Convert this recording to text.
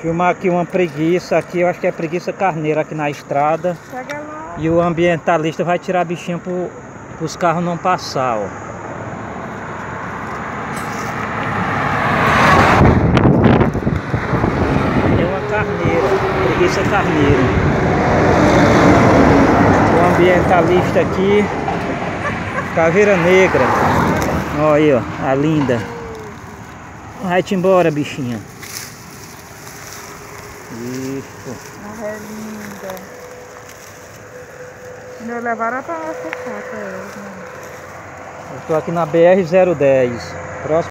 Filmar aqui uma preguiça, aqui eu acho que é preguiça carneira aqui na estrada. Pega lá. E o ambientalista vai tirar a bichinha pros carros não passar, ó. É uma carneira, preguiça carneira. O ambientalista aqui, caveira negra. Ó aí, ó, a linda. Vai-te embora, bichinha. Isso. Ah, é linda. Não levaram pra nossa casa, né? Eu tô aqui na BR-010. Próximo.